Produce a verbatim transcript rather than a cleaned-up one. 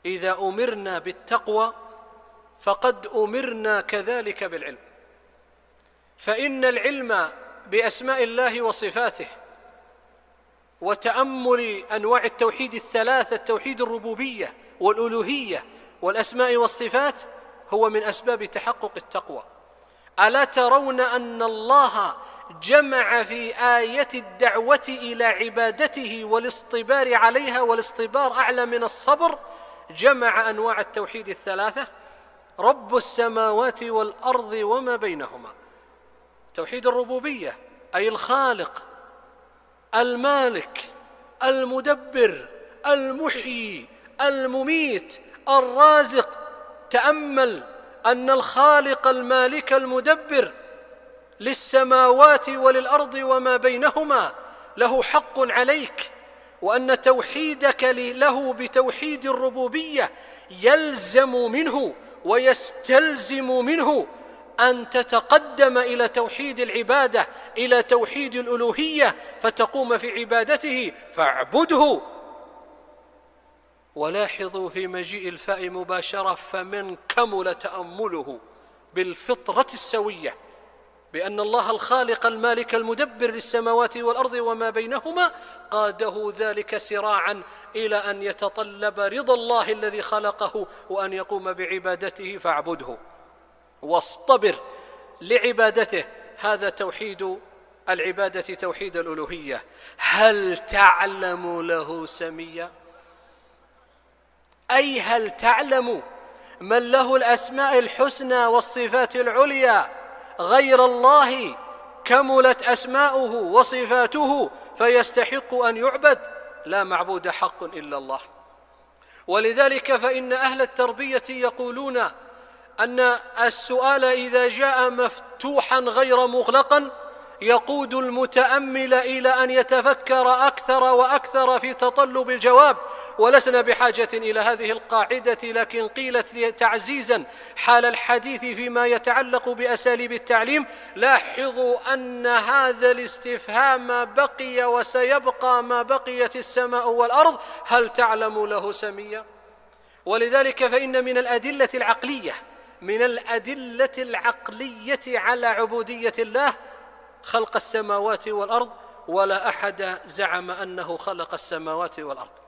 إذا أمرنا بالتقوى فقد أمرنا كذلك بالعلم، فإن العلم بأسماء الله وصفاته وتأمل أنواع التوحيد الثلاثة، التوحيد الربوبية والألوهية والأسماء والصفات، هو من أسباب تحقق التقوى. ألا ترون أن الله جمع في آية الدعوة إلى عبادته والاصطبار عليها، والاصطبار أعلى من الصبر، جمع أنواع التوحيد الثلاثة: رب السماوات والأرض وما بينهما، توحيد الربوبية أي الخالق المالك المدبر المحيي المميت الرازق. تأمل أن الخالق المالك المدبر للسماوات وللأرض وما بينهما له حق عليك، وأن توحيدك له بتوحيد الربوبية يلزم منه ويستلزم منه أن تتقدم إلى توحيد العبادة، إلى توحيد الألوهية، فتقوم في عبادته فاعبده. ولاحظوا في مجيء الفاء مباشرة: فمن كمل تأمله بالفطرة السوية بأن الله الخالق المالك المدبر للسماوات والأرض وما بينهما قاده ذلك سراعا إلى أن يتطلب رضا الله الذي خلقه وأن يقوم بعبادته فاعبده واصطبر لعبادته. هذا توحيد العبادة، توحيد الألوهية. هل تعلم له سميا؟ أي هل تعلم من له الأسماء الحسنى والصفات العليا غير الله كملت أسماؤه وصفاته فيستحق أن يعبد؟ لا معبود حق إلا الله. ولذلك فإن أهل التربية يقولون أن السؤال إذا جاء مفتوحا غير مغلقا يقود المتأمل إلى أن يتفكر أكثر وأكثر في تطلب الجواب. ولسنا بحاجة إلى هذه القاعدة، لكن قيلت تعزيزا حال الحديث فيما يتعلق بأساليب التعليم. لاحظوا أن هذا الاستفهام بقي وسيبقى ما بقيت السماء والأرض: هل تعلم له سميا؟ ولذلك فإن من الأدلة العقلية من الأدلة العقلية على عبودية الله خلق السماوات والأرض، ولا أحد زعم أنه خلق السماوات والأرض.